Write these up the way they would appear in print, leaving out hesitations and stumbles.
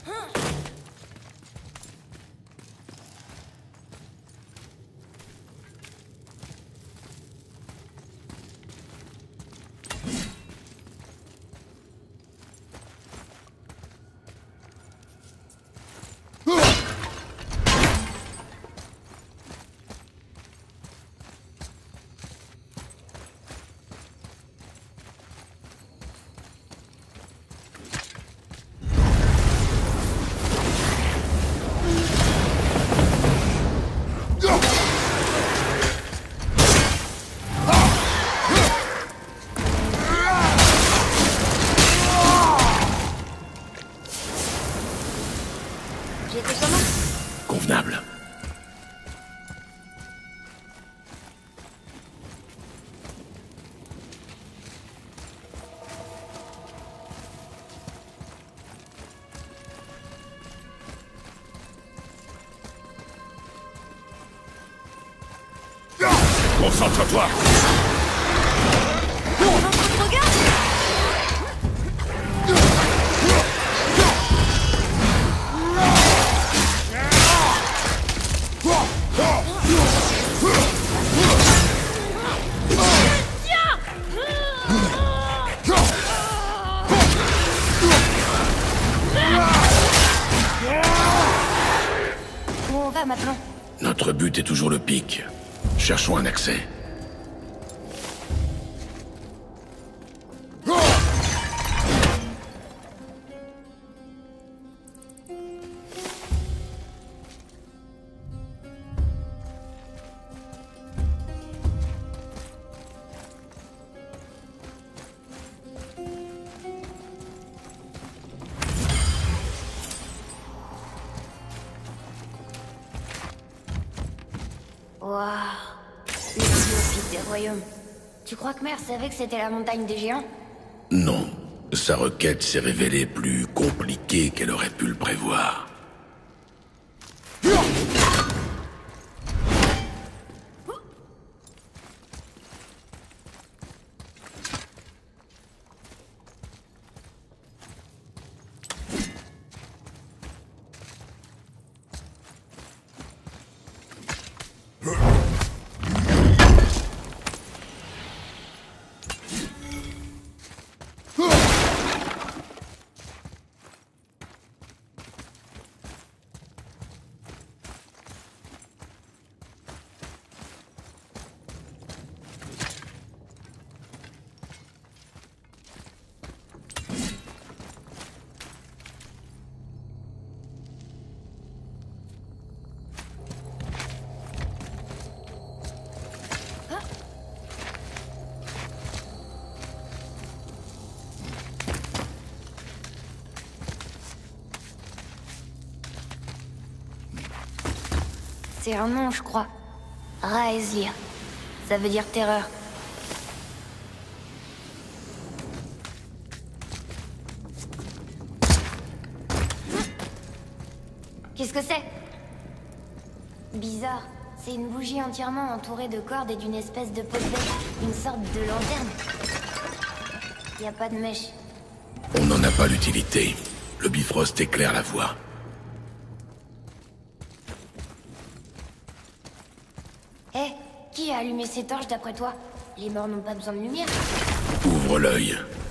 Convenable. Concentre-toi! Où on va maintenant? Notre but est toujours le pic. Cherchons un accès. Waouh, le pic des royaumes. Tu crois que Mère savait que c'était la montagne des géants? Non. Sa requête s'est révélée plus compliquée qu'elle aurait pu le prévoir. C'est un nom, je crois. Raezlir. Ça veut dire terreur. Qu'est-ce que c'est? Bizarre. C'est une bougie entièrement entourée de cordes et d'une espèce de pot de bec. Une sorte de lanterne. Y a pas de mèche. On n'en a pas l'utilité. Le Bifrost éclaire la voie. Eh, qui a allumé ces torches d'après toi? Les morts n'ont pas besoin de lumière. Ouvre l'œil.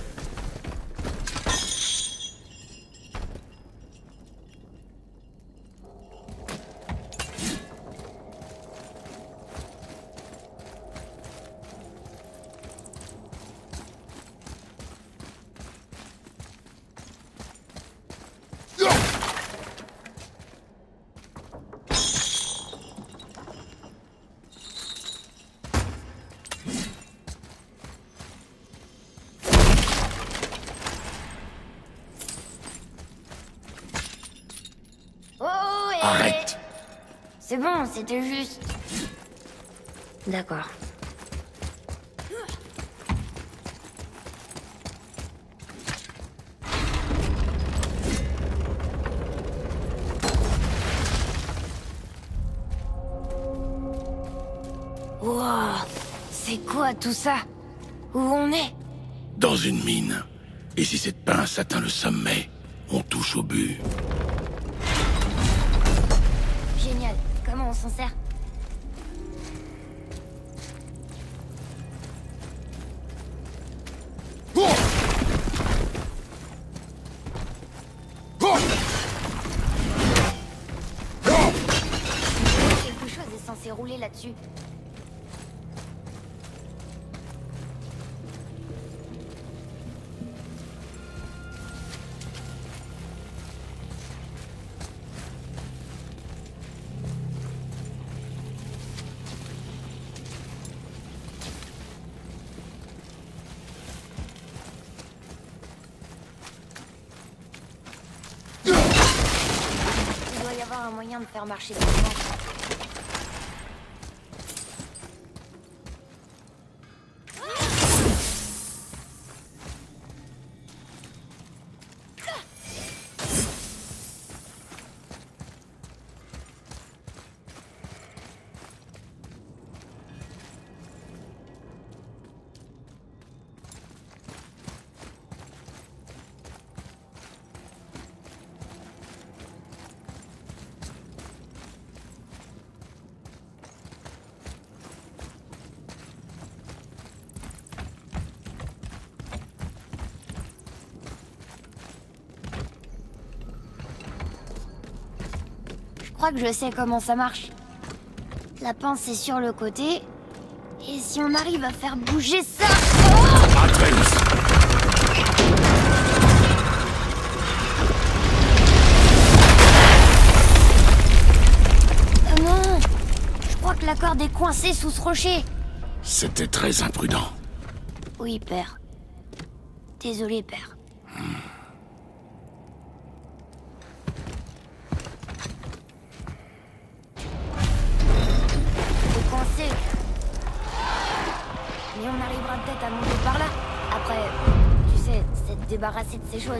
Arrête! C'est bon, c'était juste... D'accord. Wow, c'est quoi tout ça? Où on est? Dans une mine. Et si cette pince atteint le sommet, on touche au but. Génial. Comment on s'en sert? Quelque chose est censé rouler là-dessus. Il doit y avoir un moyen de faire marcher des planches. Je crois que je sais comment ça marche. La pince est sur le côté. Et si on arrive à faire bouger ça... Atreus! Non! Je crois que la corde est coincée sous ce rocher. C'était très imprudent. Oui, père. Désolé, père. C'est coincé. Mais on arrivera peut-être à monter par là. Après, tu sais, c'est te débarrasser de ces choses.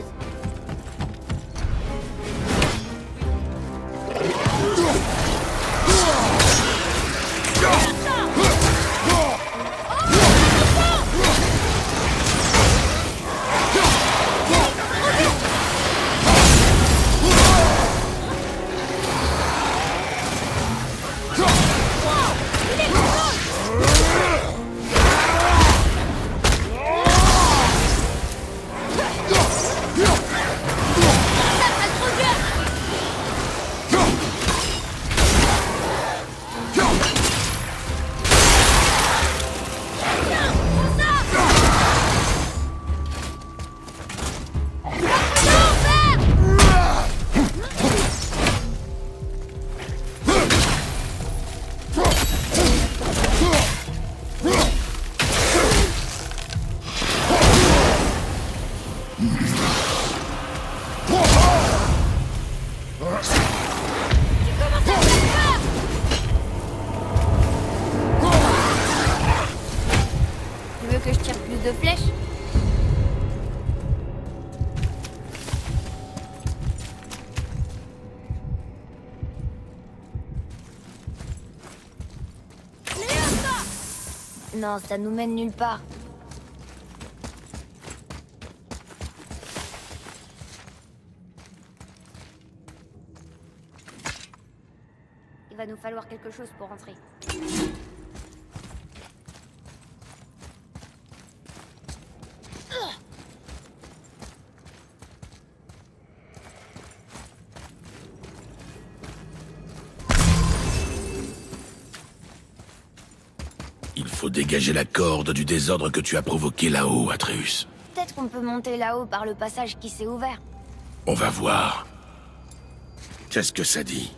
Tu veux que je tire plus de flèches? Non, ça nous mène nulle part. Il va nous falloir quelque chose pour rentrer. Il faut dégager la corde du désordre que tu as provoqué là-haut, Atreus. Peut-être qu'on peut monter là-haut par le passage qui s'est ouvert. On va voir. Qu'est-ce que ça dit?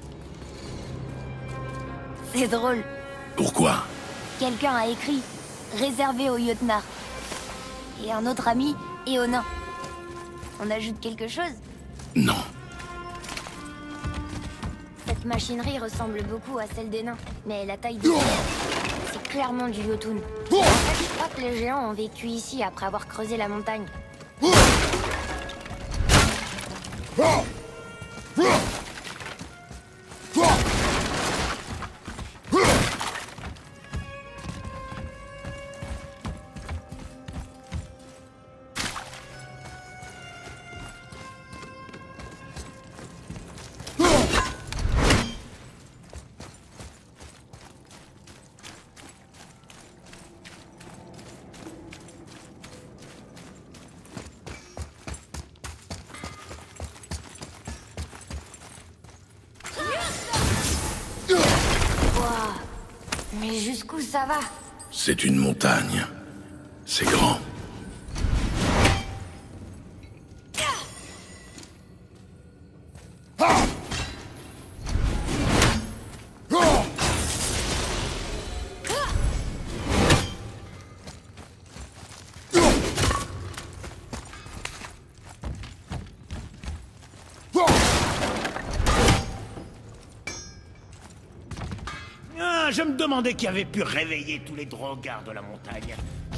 C'est drôle. Pourquoi? Quelqu'un a écrit « Réservé aux Jötnar » et un autre ami « et aux nains ». On ajoute quelque chose? Non. Cette machinerie ressemble beaucoup à celle des nains, mais la taille du c'est clairement du Jotun. En fait, je crois que les géants ont vécu ici après avoir creusé la montagne. Mais jusqu'où ça va? C'est une montagne. C'est grand. Je me demandais qui avait pu réveiller tous les drogards de la montagne.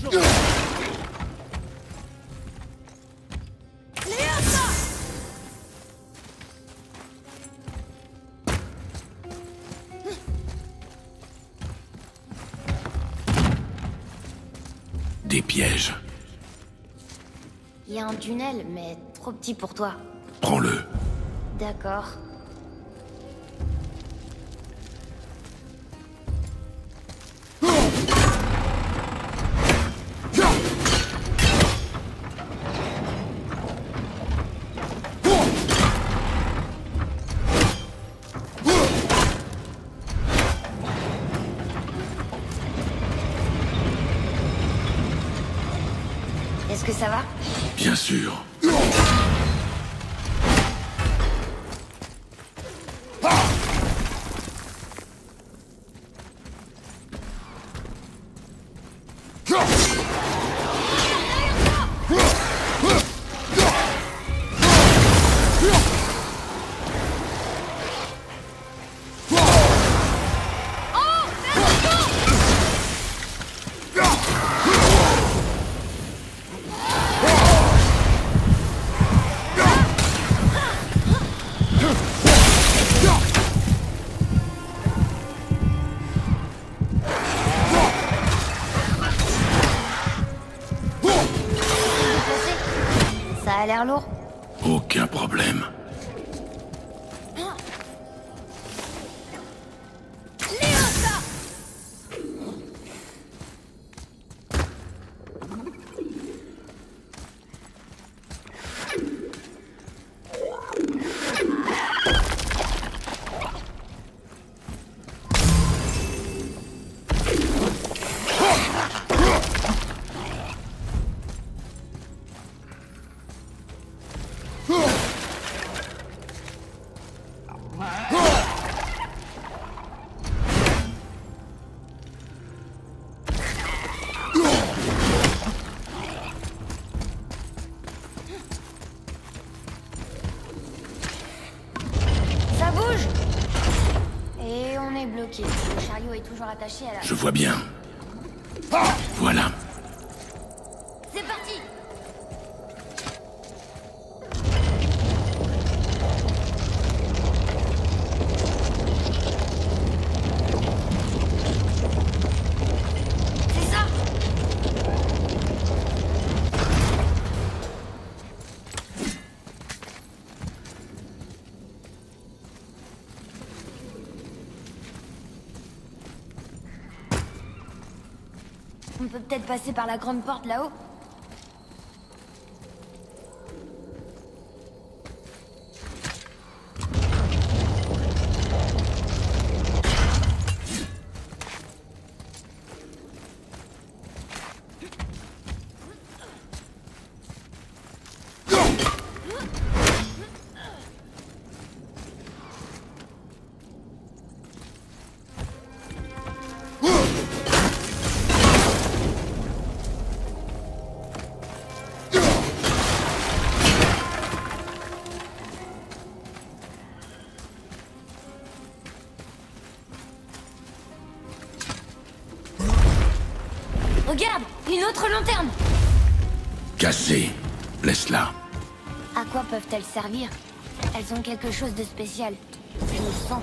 Des pièges. Il y a un tunnel, mais trop petit pour toi. Prends-le. D'accord. Est-ce que ça va? Bien sûr. Ça a l'air lourd. Aucun problème. Ça bouge! Et on est bloqué. Le chariot est toujours attaché à la... Je vois bien. Voilà. C'est parti! C'est ça! On peut peut-être passer par la grande porte là-haut? Regarde! Une autre lanterne! Cassé. Laisse-la. À quoi peuvent-elles servir? Elles ont quelque chose de spécial. Je le sens.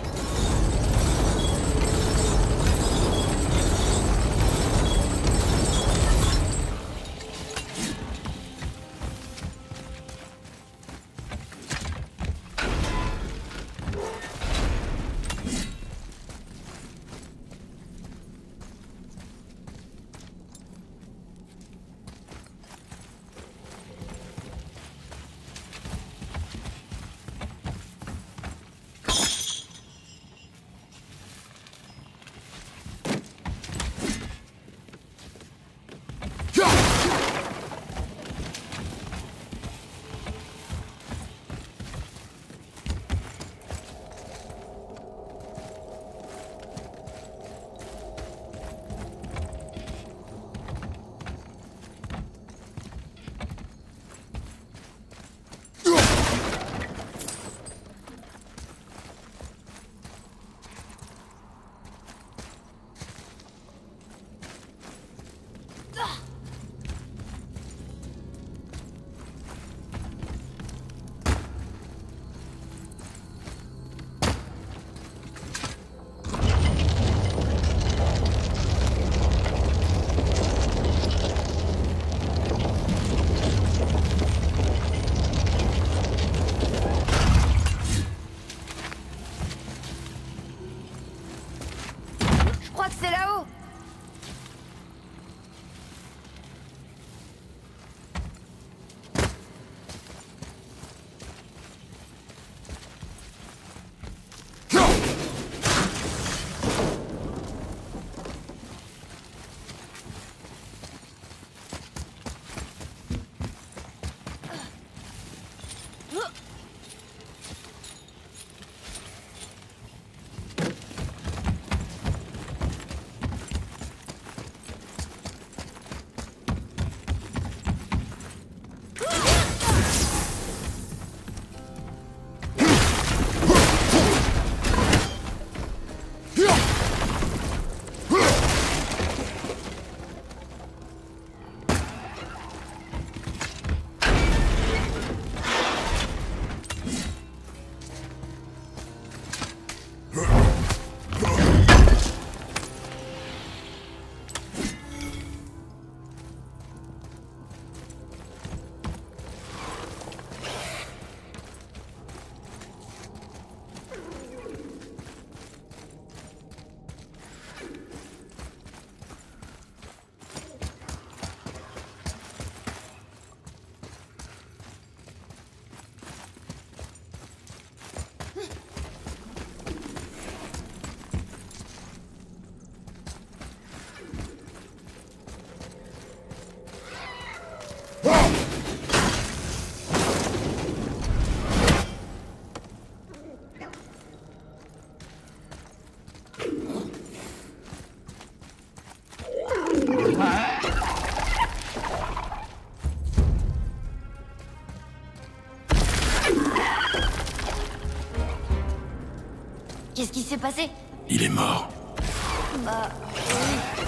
Qu'est-ce qui s'est passé? Il est mort. Bah, oui.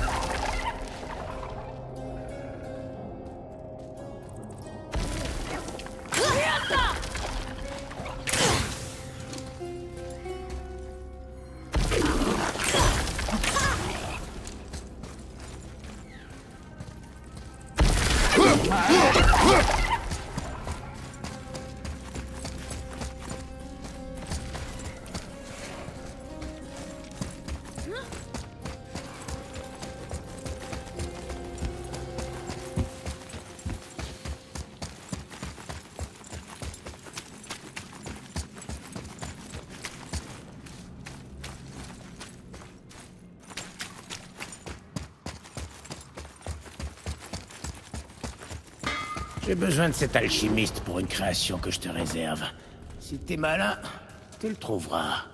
J'ai besoin de cet alchimiste pour une création que je te réserve. Si t'es malin, tu le trouveras.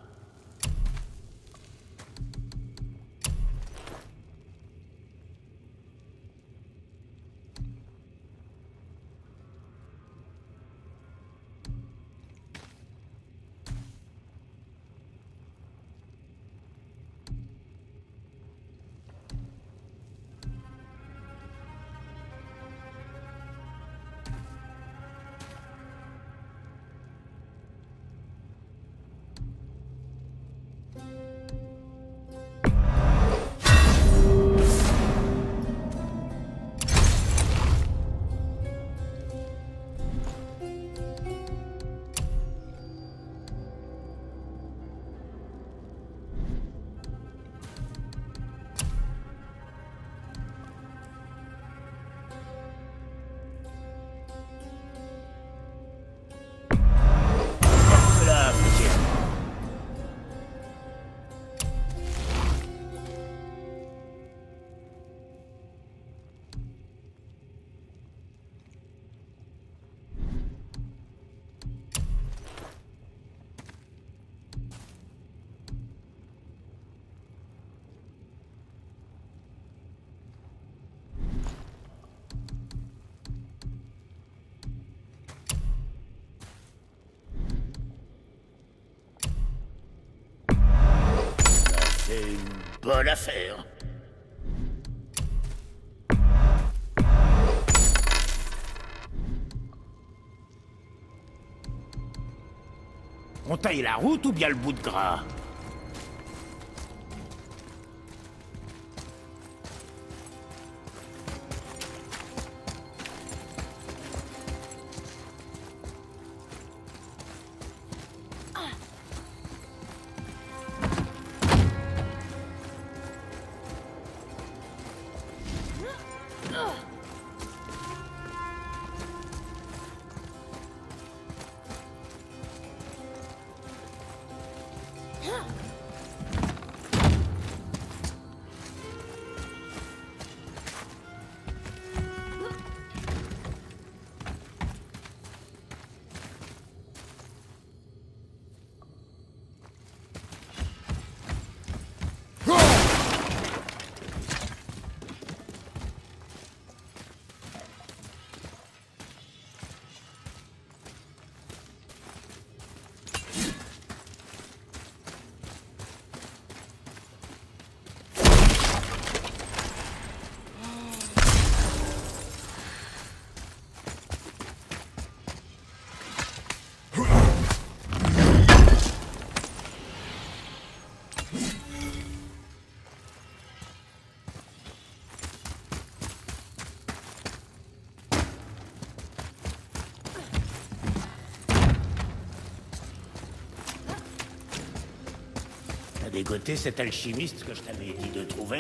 C'est une bonne affaire. On taille la route ou bien le bout de gras? dégoté cet alchimiste que je t'avais dit de trouver?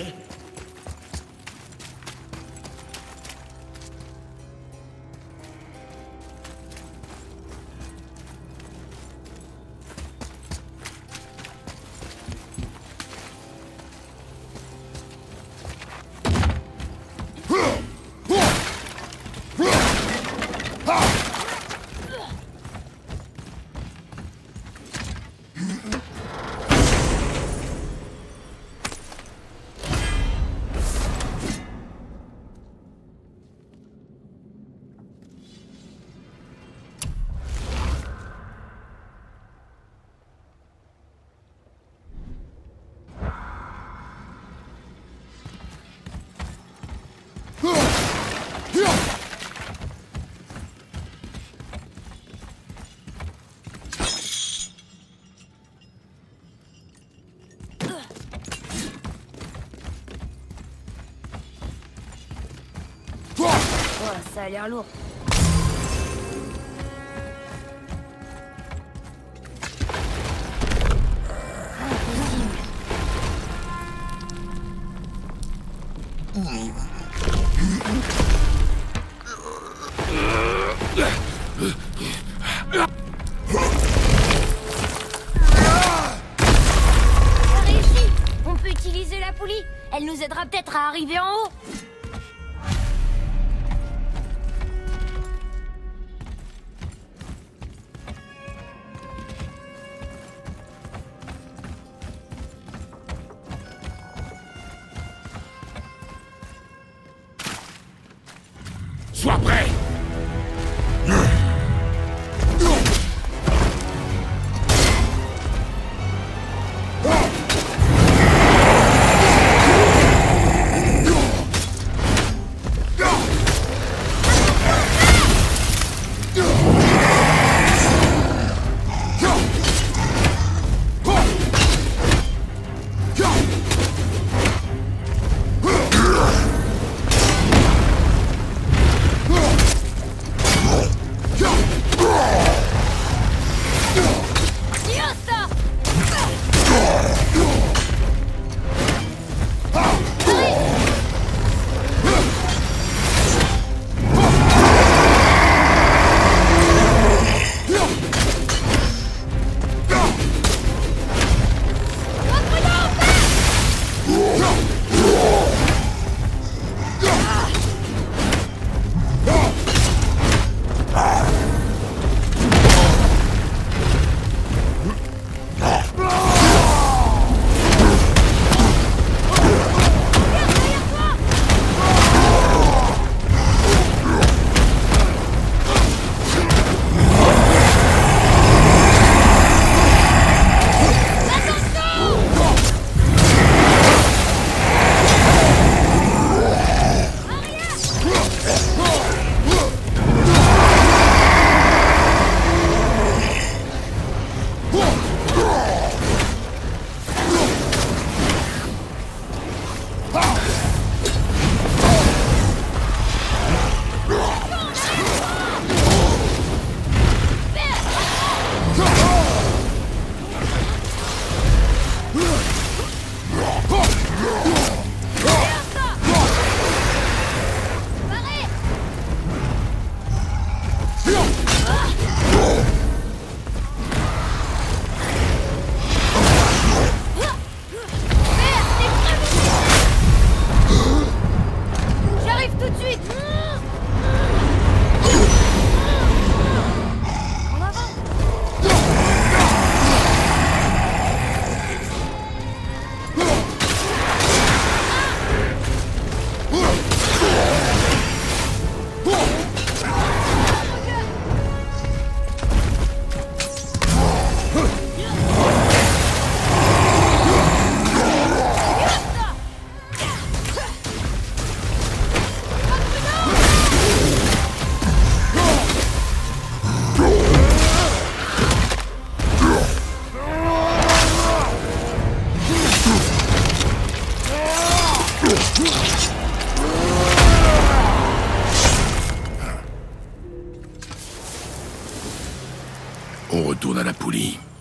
Oh, ça a l'air lourd. On a réussi. On peut utiliser la poulie. Elle nous aidera peut-être à arriver en haut. Sois prêt! On retourne à la poulie.